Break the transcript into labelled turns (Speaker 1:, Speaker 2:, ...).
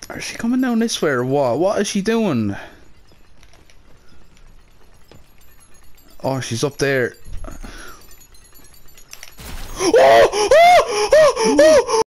Speaker 1: Is she coming down this way or what? What is she doing? Oh, she's up there. Oh! Oh! Oh! Oh!